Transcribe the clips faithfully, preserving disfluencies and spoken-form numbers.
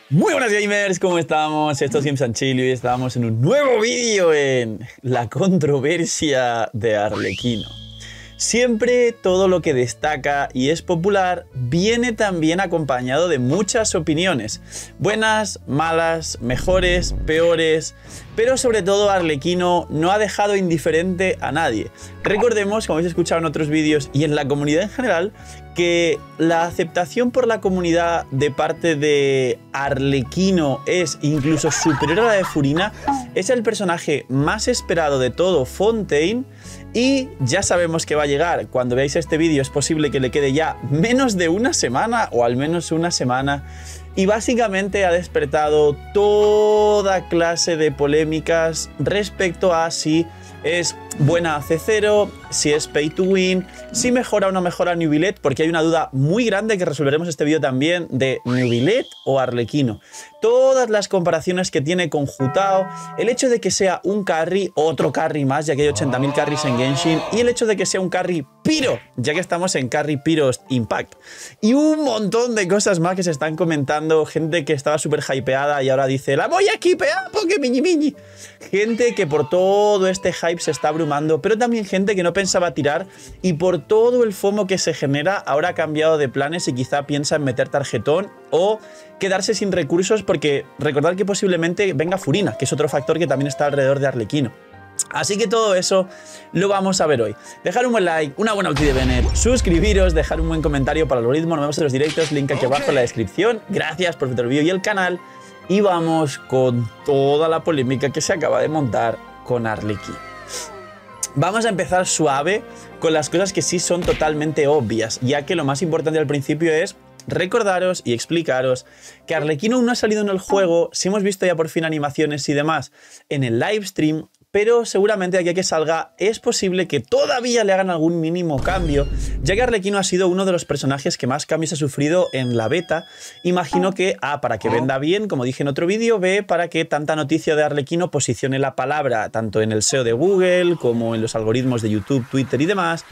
Muy buenas gamers, ¿cómo estamos? Esto es Games and Chill y hoy estamos en un nuevo vídeo en la controversia de Arlequino. Siempre todo lo que destaca y es popular viene también acompañado de muchas opiniones. Buenas, malas, mejores, peores, pero sobre todo Arlequino no ha dejado indiferente a nadie. Recordemos, como habéis escuchado en otros vídeos y en la comunidad en general, que la aceptación por la comunidad de parte de Arlequino es incluso superior a la de Furina. Es el personaje más esperado de todo Fontaine y ya sabemos que va a llegar. Cuando veáis este vídeo es posible que le quede ya menos de una semana o al menos una semana. Y básicamente ha despertado toda clase de polémicas respecto a si es buena a C cero, si es pay to win, si mejora o no mejora Neuvillette, porque hay una duda muy grande que resolveremos en este vídeo también de Neuvillette o Arlequino. Todas las comparaciones que tiene con Hu-Tao, el hecho de que sea un carry, otro carry más, ya que hay ochenta mil carries en Genshin, y el hecho de que sea un carry piro, ya que estamos en carry piros impact. Y un montón de cosas más que se están comentando, gente que estaba súper hypeada y ahora dice, la voy a equipear porque miñi miñi. Gente que por todo este hype se está abrumando, pero también gente que no pensaba tirar y por todo el FOMO que se genera ahora ha cambiado de planes y quizá piensa en meter tarjetón o quedarse sin recursos, porque recordad que posiblemente venga Furina, que es otro factor que también está alrededor de Arlequino. Así que todo eso lo vamos a ver hoy. Dejar un buen like, una buena ulti de Bennett, suscribiros, dejar un buen comentario para el algoritmo. Nos vemos en los directos, link aquí abajo en la descripción. Gracias por ver el vídeo y el canal. Y vamos con toda la polémica que se acaba de montar con Arlequino. Vamos a empezar suave con las cosas que sí son totalmente obvias, ya que lo más importante al principio es recordaros y explicaros que Arlequino aún no ha salido en el juego. Sí hemos visto ya por fin animaciones y demás en el livestream, pero seguramente de aquí a que salga es posible que todavía le hagan algún mínimo cambio, ya que Arlequino ha sido uno de los personajes que más cambios ha sufrido en la beta. Imagino que A, para que venda bien, como dije en otro vídeo, B, para que tanta noticia de Arlequino posicione la palabra tanto en el S E O de Google como en los algoritmos de YouTube, Twitter y demás,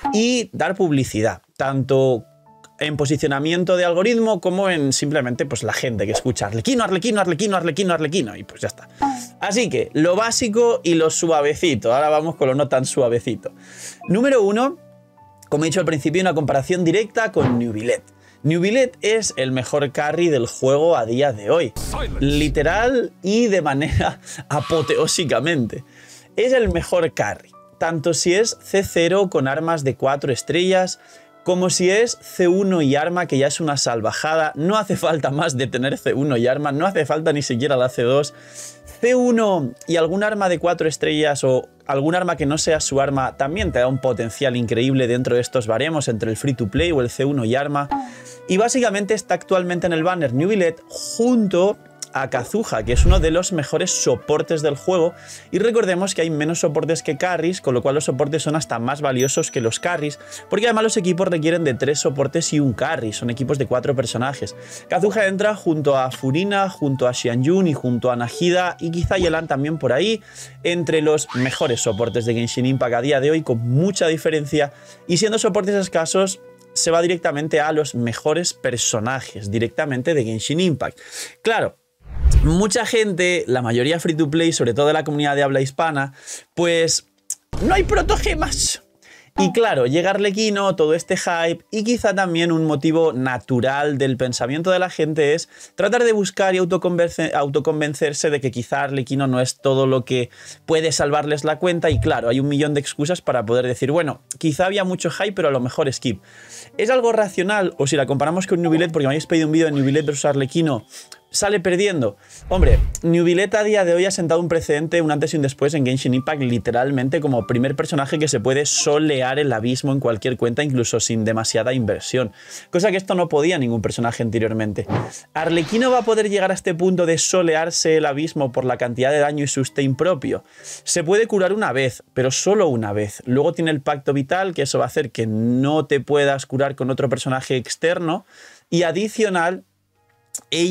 y dar publicidad, tanto en posicionamiento de algoritmo como en simplemente pues la gente que escucha Arlequino, Arlequino, Arlequino, Arlequino, Arlequino y pues ya está. Así que lo básico y lo suavecito. Ahora vamos con lo no tan suavecito. Número uno, como he dicho al principio, una comparación directa con Neuvillette. Neuvillette es el mejor carry del juego a día de hoy, literal y de manera apoteósicamente. Es el mejor carry, tanto si es C cero con armas de cuatro estrellas, como si es C uno y arma, que ya es una salvajada. No hace falta más de tener C uno y arma, no hace falta ni siquiera la C dos. C uno y algún arma de cuatro estrellas o algún arma que no sea su arma también te da un potencial increíble dentro de estos baremos entre el free to play o el C uno y arma. Y básicamente está actualmente en el banner Neuvillette junto a Kazuha, que es uno de los mejores soportes del juego, y recordemos que hay menos soportes que carries, con lo cual los soportes son hasta más valiosos que los carries, porque además los equipos requieren de tres soportes y un carry, son equipos de cuatro personajes. Kazuha entra junto a Furina, junto a Xianyun y junto a Nahida, y quizá Yelan también por ahí, entre los mejores soportes de Genshin Impact a día de hoy, con mucha diferencia, y siendo soportes escasos, se va directamente a los mejores personajes, directamente de Genshin Impact. Claro, mucha gente, la mayoría free to play, sobre todo de la comunidad de habla hispana, pues no hay protogemas. Y claro, llega Arlequino, todo este hype, y quizá también un motivo natural del pensamiento de la gente es tratar de buscar y autoconvencerse de que quizá Arlequino no es todo lo que puede salvarles la cuenta. Y claro, hay un millón de excusas para poder decir, bueno, quizá había mucho hype, pero a lo mejor skip. ¿Es algo racional? O si la comparamos con Neuvillette, porque me habéis pedido un vídeo de Neuvillette versus Arlequino, ¿sale perdiendo? Hombre, Neuvillette a día de hoy ha sentado un precedente, un antes y un después en Genshin Impact, literalmente como primer personaje que se puede solear el abismo en cualquier cuenta, incluso sin demasiada inversión. Cosa que esto no podía ningún personaje anteriormente. ¿Arlequino va a poder llegar a este punto de solearse el abismo por la cantidad de daño y sustain propio? Se puede curar una vez, pero solo una vez. Luego tiene el pacto vital, que eso va a hacer que no te puedas curar con otro personaje externo. Y adicional, ella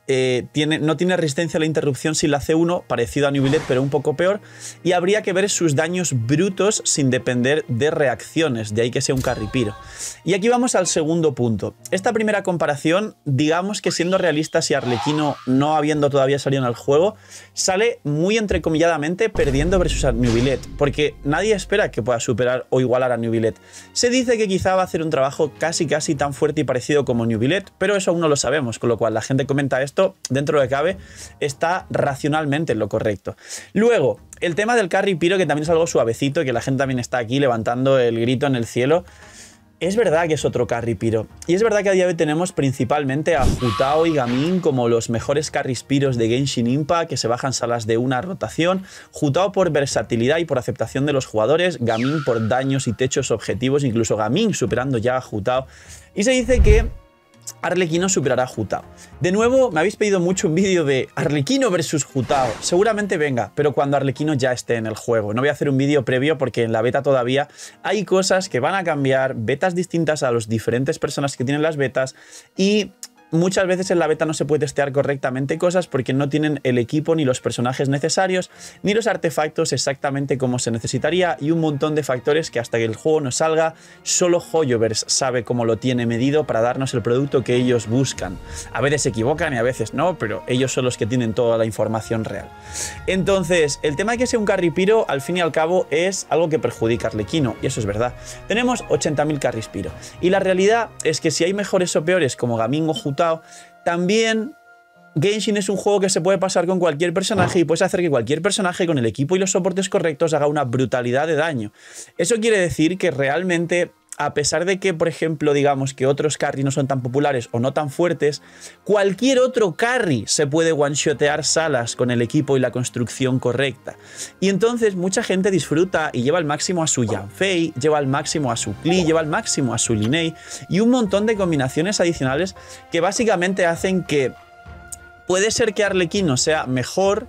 eh, tiene, no tiene resistencia a la interrupción sin la C uno, parecido a Neuvillette pero un poco peor, y habría que ver sus daños brutos sin depender de reacciones, de ahí que sea un carry piro. Y aquí vamos al segundo punto. Esta primera comparación, digamos que siendo realistas y Arlequino no habiendo todavía salido en el juego, sale muy entrecomilladamente perdiendo versus a Neuvillette, porque nadie espera que pueda superar o igualar a Neuvillette. Se dice que quizá va a hacer un trabajo casi casi tan fuerte y parecido como Neuvillette, pero eso aún no lo sabemos, con lo cual la gente comenta esto, dentro de lo que cabe, está racionalmente en lo correcto. Luego, el tema del carry piro, que también es algo suavecito, que la gente también está aquí levantando el grito en el cielo. Es verdad que es otro carry piro. Y es verdad que a día de hoy tenemos principalmente a Hu Tao y Gaming como los mejores carries piros de Genshin Impact, que se bajan salas de una rotación. Hu Tao por versatilidad y por aceptación de los jugadores. Gaming por daños y techos objetivos, incluso Gaming superando ya a Hu Tao. Y se dice que Arlequino superará a Hu Tao. De nuevo, me habéis pedido mucho un vídeo de Arlequino versus Hu Tao. Seguramente venga, pero cuando Arlequino ya esté en el juego. No voy a hacer un vídeo previo porque en la beta todavía hay cosas que van a cambiar, betas distintas a las diferentes personas que tienen las betas, y muchas veces en la beta no se puede testear correctamente cosas porque no tienen el equipo ni los personajes necesarios, ni los artefactos exactamente como se necesitaría, y un montón de factores que hasta que el juego no salga, solo Hoyoverse sabe cómo lo tiene medido para darnos el producto que ellos buscan. A veces se equivocan y a veces no, pero ellos son los que tienen toda la información real. Entonces, el tema de que sea un carry piro, al fin y al cabo, es algo que perjudica a Arlequino, y eso es verdad. Tenemos ochenta mil carries piro, y la realidad es que si hay mejores o peores como Gaming o Hu Tao, también Genshin es un juego que se puede pasar con cualquier personaje y puedes hacer que cualquier personaje con el equipo y los soportes correctos haga una brutalidad de daño. Eso quiere decir que realmente, a pesar de que, por ejemplo, digamos que otros carries no son tan populares o no tan fuertes, cualquier otro carry se puede one-shotear salas con el equipo y la construcción correcta. Y entonces mucha gente disfruta y lleva al máximo a su Yanfei, lleva al máximo a su Klee, lleva al máximo a su Linei y un montón de combinaciones adicionales que básicamente hacen que puede ser que Arlequino sea mejor,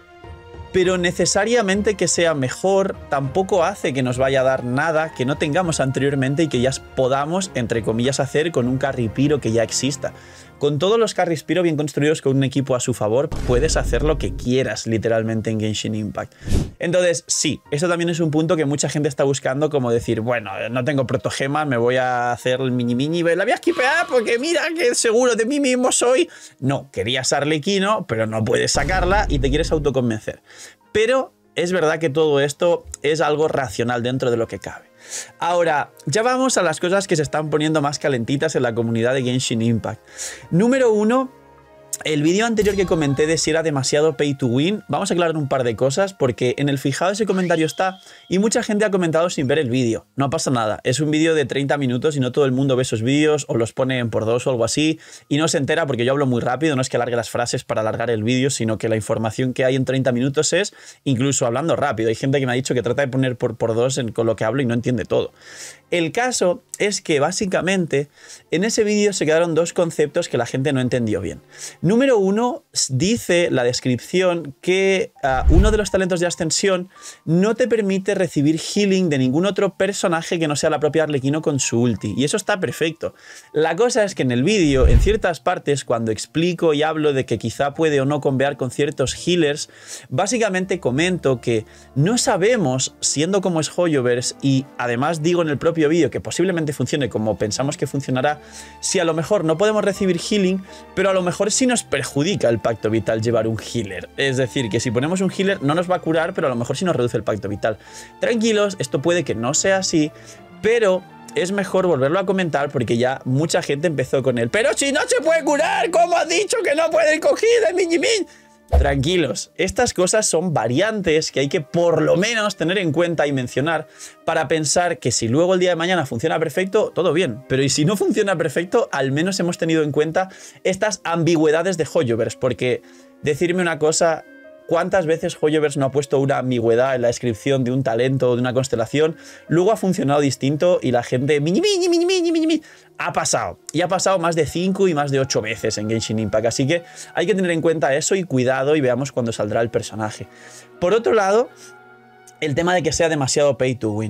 pero necesariamente que sea mejor tampoco hace que nos vaya a dar nada que no tengamos anteriormente y que ya podamos, entre comillas, hacer con un carry piro que ya exista. Con todos los carries piro bien construidos con un equipo a su favor, puedes hacer lo que quieras literalmente en Genshin Impact. Entonces, sí, eso también es un punto que mucha gente está buscando, como decir, bueno, no tengo protogemas, me voy a hacer el mini mini, la voy a skipear porque mira que seguro de mí mismo soy. No, querías Arlequino, pero no puedes sacarla y te quieres autoconvencer. Pero es verdad que todo esto es algo racional dentro de lo que cabe. Ahora, ya vamos a las cosas que se están poniendo más calentitas en la comunidad de Genshin Impact. Número uno, el vídeo anterior que comenté de si era demasiado pay to win, vamos a aclarar un par de cosas porque en el fijado ese comentario está y mucha gente ha comentado sin ver el vídeo. No pasa nada, es un vídeo de treinta minutos y no todo el mundo ve esos vídeos o los pone en por dos o algo así y no se entera porque yo hablo muy rápido, no es que alargue las frases para alargar el vídeo, sino que la información que hay en treinta minutos es incluso hablando rápido. Hay gente que me ha dicho que trata de poner por, por dos en, con lo que hablo y no entiende todo. El caso es que básicamente en ese vídeo se quedaron dos conceptos que la gente no entendió bien. Número uno, dice la descripción que uh, uno de los talentos de ascensión no te permite recibir healing de ningún otro personaje que no sea la propia Arlequino con su ulti. Y eso está perfecto. La cosa es que en el vídeo, en ciertas partes, cuando explico y hablo de que quizá puede o no convear con ciertos healers, básicamente comento que no sabemos, siendo como es Hoyoverse, y además digo en el propio vídeo que posiblemente funcione como pensamos que funcionará, si a lo mejor no podemos recibir healing, pero a lo mejor sí nos perjudica el pacto vital llevar un healer. Es decir, que si ponemos un healer no nos va a curar, pero a lo mejor sí nos reduce el pacto vital. Tranquilos, esto puede que no sea así, pero es mejor volverlo a comentar porque ya mucha gente empezó con él. Pero si no se puede curar, ¿cómo has dicho que no puede ir cogida, miñi min? Tranquilos, estas cosas son variantes que hay que por lo menos tener en cuenta y mencionar para pensar que si luego el día de mañana funciona perfecto, todo bien, pero y si no funciona perfecto, al menos hemos tenido en cuenta estas ambigüedades de Hoyoverse, porque decirme una cosa, ¿cuántas veces Hoyoverse no ha puesto una ambigüedad en la descripción de un talento o de una constelación? Luego ha funcionado distinto y la gente mini, mini, mini, mini, mini, mini, ha pasado. Y ha pasado más de cinco y más de ocho veces en Genshin Impact. Así que hay que tener en cuenta eso y cuidado y veamos cuándo saldrá el personaje. Por otro lado, el tema de que sea demasiado pay to win.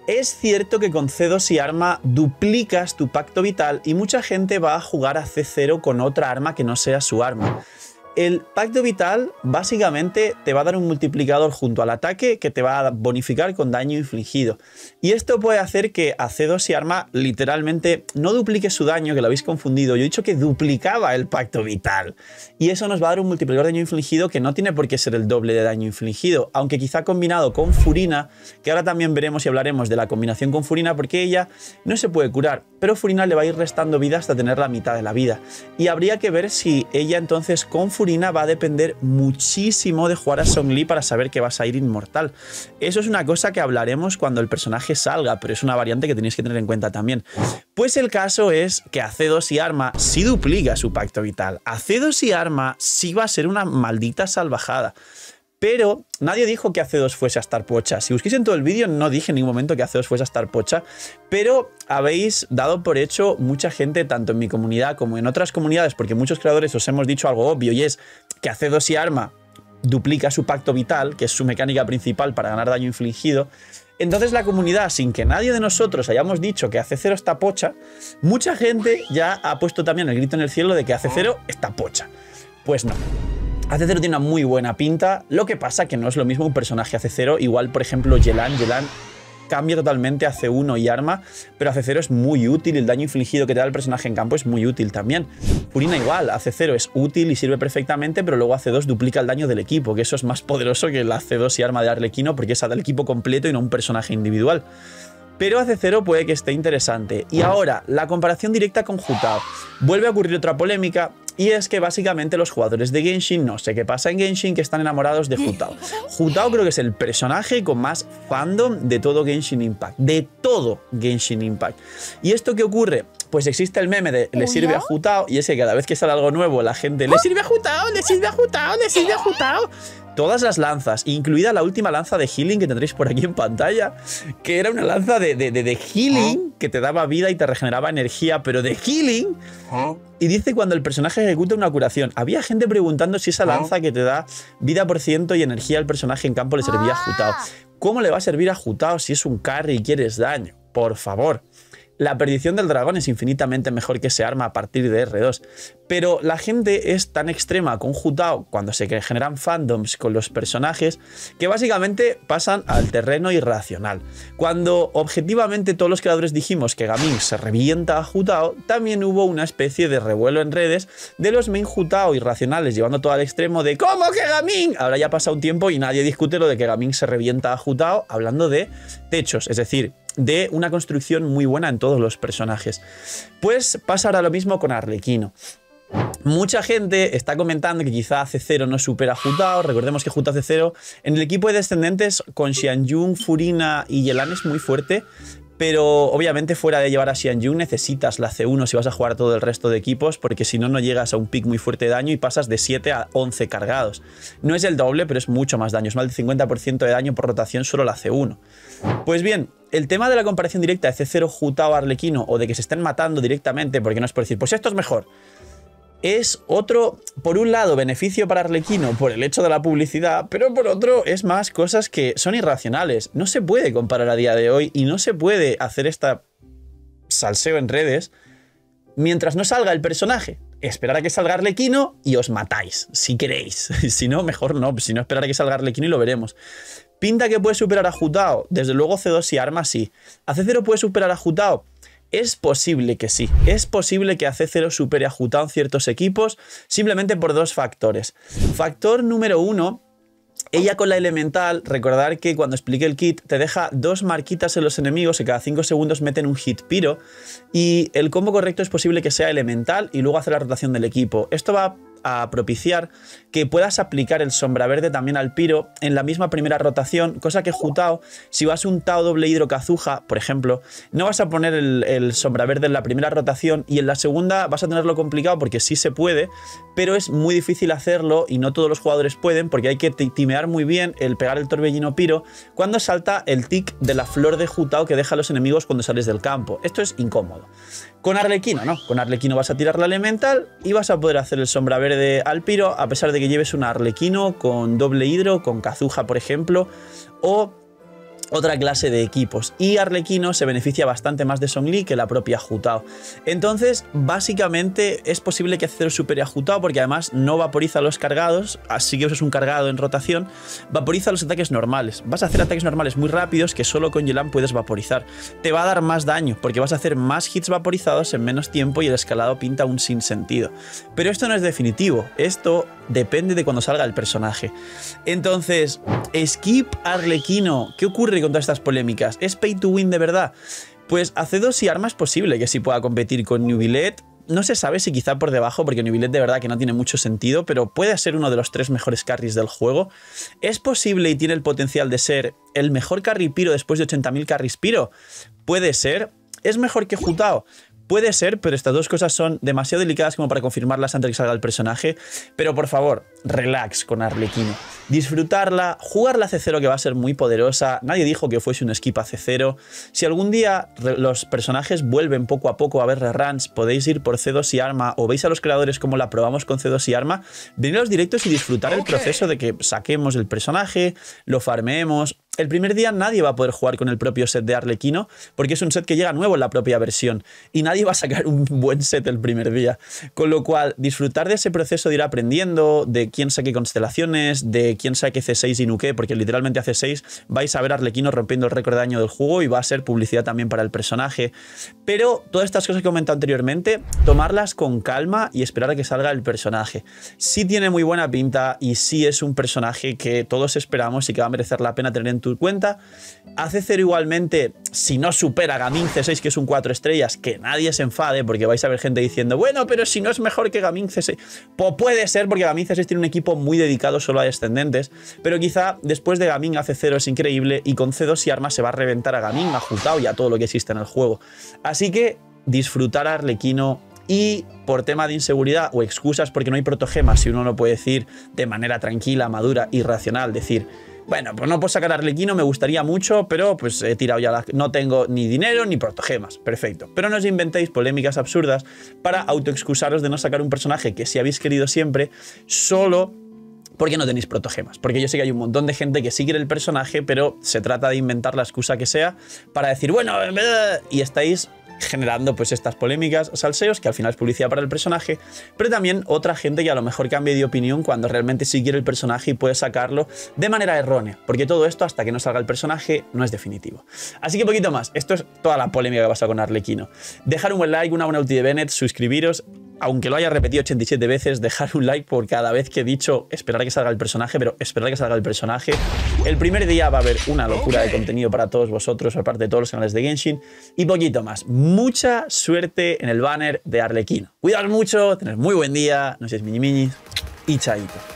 Es cierto que con C dos y arma duplicas tu pacto vital y mucha gente va a jugar a C cero con otra arma que no sea su arma. El pacto vital básicamente te va a dar un multiplicador junto al ataque que te va a bonificar con daño infligido. Y esto puede hacer que a C dos y arma literalmente no duplique su daño, que lo habéis confundido. Yo he dicho que duplicaba el pacto vital. Y eso nos va a dar un multiplicador de daño infligido que no tiene por qué ser el doble de daño infligido. Aunque quizá combinado con Furina, que ahora también veremos y hablaremos de la combinación con Furina, porque ella no se puede curar. Pero Furina le va a ir restando vida hasta tener la mitad de la vida. Y habría que ver si ella entonces con Furina va a depender muchísimo de jugar a Zhong Li para saber que vas a ir inmortal. Eso es una cosa que hablaremos cuando el personaje salga, pero es una variante que tenéis que tener en cuenta también. Pues el caso es que a C dos y arma sí duplica su pacto vital. A C dos y arma sí va a ser una maldita salvajada. Pero nadie dijo que A C dos fuese a estar pocha. Si busquéis en todo el vídeo, no dije en ningún momento que A C dos fuese a estar pocha, pero habéis dado por hecho mucha gente, tanto en mi comunidad como en otras comunidades, porque muchos creadores os hemos dicho algo obvio, y es que A C dos y arma duplica su pacto vital, que es su mecánica principal para ganar daño infligido. Entonces la comunidad, sin que nadie de nosotros hayamos dicho que A C cero está pocha, mucha gente ya ha puesto también el grito en el cielo de que A C cero está pocha. Pues no. A C cero tiene una muy buena pinta, lo que pasa que no es lo mismo un personaje A C cero, igual por ejemplo Yelan, Yelan cambia totalmente a C uno y arma, pero A C cero es muy útil, el daño infligido que te da el personaje en campo es muy útil también. Furina igual, A C cero es útil y sirve perfectamente, pero luego A C dos duplica el daño del equipo, que eso es más poderoso que el A C dos y arma de Arlequino, porque es del equipo completo y no un personaje individual. Pero A C cero puede que esté interesante. Y ahora, la comparación directa con Hu Tao. Vuelve a ocurrir otra polémica, y es que básicamente los jugadores de Genshin, no sé qué pasa en Genshin, que están enamorados de Hu Tao. Hu Tao creo que es el personaje con más fandom de todo Genshin Impact. De todo Genshin Impact. ¿Y esto qué ocurre? Pues existe el meme de le sirve a Hu Tao, y es que cada vez que sale algo nuevo la gente le sirve a Hu Tao, le sirve a Hu Tao, le sirve a Hu Tao. Todas las lanzas, incluida la última lanza de healing que tendréis por aquí en pantalla, que era una lanza de, de, de, de healing que te daba vida y te regeneraba energía, pero de healing. Y dice cuando el personaje ejecuta una curación. Había gente preguntando si esa lanza que te da vida por ciento y energía al personaje en campo le servía a Hu Tao. ¿Cómo le va a servir a Hu Tao si es un carry y quieres daño? Por favor. La perdición del dragón es infinitamente mejor que ese arma a partir de erre dos. Pero la gente es tan extrema con Hu Tao cuando se generan fandoms con los personajes que básicamente pasan al terreno irracional. Cuando objetivamente todos los creadores dijimos que Gaming se revienta a Hu Tao, también hubo una especie de revuelo en redes de los main Hu Tao irracionales llevando todo al extremo de ¿cómo que Gaming? Ahora ya pasa un tiempo y nadie discute lo de que Gaming se revienta a Hu Tao hablando de techos, es decir, de una construcción muy buena en todos los personajes. Pues pasa ahora lo mismo con Arlequino. Mucha gente está comentando que quizá A C cero no supera a Hu Tao. Recordemos que Hu Tao A C cero en el equipo de descendentes con Xianyun, Furina y Yelan es muy fuerte, pero obviamente fuera de llevar a Xianyun necesitas la C uno si vas a jugar todo el resto de equipos, porque si no, no llegas a un pick muy fuerte de daño y pasas de siete a once cargados. No es el doble, pero es mucho más daño, es más del cincuenta por ciento de daño por rotación solo la C uno. Pues bien, el tema de la comparación directa de C cero, Hu Tao, Arlequino, o de que se estén matando directamente, porque no es por decir, pues esto es mejor, es otro, por un lado, beneficio para Arlequino por el hecho de la publicidad, pero por otro es más cosas que son irracionales. No se puede comparar a día de hoy y no se puede hacer esta salseo en redes mientras no salga el personaje. Esperar a que salga Arlequino y os matáis, si queréis. Si no, mejor no, si no esperar a que salga Arlequino y lo veremos. ¿Pinta que puede superar a Hu Tao? Desde luego C dos y arma sí. ¿A C cero puede superar a Hu Tao? Es posible que sí, es posible que A C cero supere a Hu Tao en ciertos equipos simplemente por dos factores. Factor número uno, ella con la elemental, recordar que cuando expliqué el kit te deja dos marquitas en los enemigos que cada cinco segundos meten un hit piro y el combo correcto es posible que sea elemental y luego hacer la rotación del equipo. Esto va a propiciar que puedas aplicar el sombra verde también al piro en la misma primera rotación, cosa que Hu Tao, si vas un Tao doble hidro Kazuha, por ejemplo, no vas a poner el, el sombra verde en la primera rotación y en la segunda vas a tenerlo complicado porque sí se puede, pero es muy difícil hacerlo y no todos los jugadores pueden porque hay que timear muy bien el pegar el torbellino piro cuando salta el tic de la flor de Hu Tao que deja a los enemigos cuando sales del campo. Esto es incómodo. Con Arlequino, ¿no? Con Arlequino vas a tirar la elemental y vas a poder hacer el sombra verde al piro, a pesar de que lleves un Arlequino con doble hidro, con Kazuha, por ejemplo, o otra clase de equipos, y Arlequino se beneficia bastante más de Zhongli que la propia Hu Tao. Entonces, básicamente es posible que A C cero supere a Hu Tao porque además no vaporiza los cargados, así que usas un cargado en rotación, vaporiza los ataques normales. Vas a hacer ataques normales muy rápidos que solo con Yelan puedes vaporizar. Te va a dar más daño porque vas a hacer más hits vaporizados en menos tiempo y el escalado pinta un sinsentido. Pero esto no es definitivo, esto depende de cuando salga el personaje. Entonces, skip Arlequino, ¿qué ocurre con todas estas polémicas? ¿Es pay to win de verdad? Pues A C dos y Arma es posible que sí pueda competir con Neuvillette. No se sabe si quizá por debajo, porque Neuvillette de verdad que no tiene mucho sentido, pero puede ser uno de los tres mejores carries del juego. ¿Es posible y tiene el potencial de ser el mejor carry piro después de ochenta mil carries piro? Puede ser. ¿Es mejor que Hu Tao? Puede ser, pero estas dos cosas son demasiado delicadas como para confirmarlas antes de que salga el personaje. Pero por favor, relax con Arlequino. Disfrutarla, jugar la A C cero que va a ser muy poderosa. Nadie dijo que fuese un skip A C cero. Si algún día los personajes vuelven poco a poco a ver reruns, podéis ir por C dos y Arma o veis a los creadores como la probamos con C dos y Arma, venir a los directos y disfrutar el proceso de que saquemos el personaje, lo farmeemos. El primer día nadie va a poder jugar con el propio set de Arlequino porque es un set que llega nuevo en la propia versión y nadie va a sacar un buen set el primer día. Con lo cual, disfrutar de ese proceso de ir aprendiendo, de quién saque constelaciones, de quién saque C seis y nuke, porque literalmente a C seis vais a ver a Arlequino rompiendo el récord de daño del juego y va a ser publicidad también para el personaje. Pero todas estas cosas que he comentado anteriormente, tomarlas con calma y esperar a que salga el personaje. Sí tiene muy buena pinta y sí es un personaje que todos esperamos y que va a merecer la pena tener en tu cuenta. A C cero igualmente, si no supera Gaming C seis, que es un cuatro estrellas, que nadie se enfade porque vais a ver gente diciendo, bueno, pero si no es mejor que Gaming C seis, pues puede ser porque Gaming C seis tiene un equipo muy dedicado solo a descendentes, pero quizá después de Gaming A C cero es increíble y con C dos y Arma se va a reventar a Gaming, a Hu Tao y a todo lo que existe en el juego. Así que disfrutar a Arlequino. Y por tema de inseguridad o excusas porque no hay protogemas, si uno no puede decir de manera tranquila, madura y racional, decir, bueno, pues no puedo sacar Arlequino, me gustaría mucho, pero pues he tirado ya la... no tengo ni dinero ni protogemas. Perfecto. Pero no os inventéis polémicas absurdas para autoexcusaros de no sacar un personaje que sí habéis querido siempre, solo porque no tenéis protogemas. Porque yo sé que hay un montón de gente que sí quiere el personaje, pero se trata de inventar la excusa que sea para decir, bueno, y estáis generando pues estas polémicas, salseos, que al final es publicidad para el personaje, pero también otra gente que a lo mejor cambie de opinión cuando realmente sí quiere el personaje y puede sacarlo de manera errónea, porque todo esto hasta que no salga el personaje no es definitivo. Así que poquito más, esto es toda la polémica que pasa con Arlequino. Dejar un buen like, una buena ulti de Bennett, suscribiros, aunque lo haya repetido ochenta y siete veces, dejar un like por cada vez que he dicho esperar a que salga el personaje, pero esperar a que salga el personaje. El primer día va a haber una locura de contenido para todos vosotros, aparte de todos los canales de Genshin, y poquito más. Mucha suerte en el banner de Arlequino. Cuidaos mucho, tened muy buen día, no seáis mini minis, y chaito.